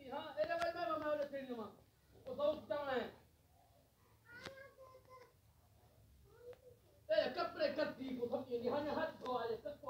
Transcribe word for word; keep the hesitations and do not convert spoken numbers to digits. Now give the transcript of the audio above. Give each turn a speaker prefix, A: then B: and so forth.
A: हाँ एरे भाई मैं मैं वाले ट्रेन में वो दोस्त जाना है ए कपड़े कत्ती को सब ये यहाँ हाथ धो आए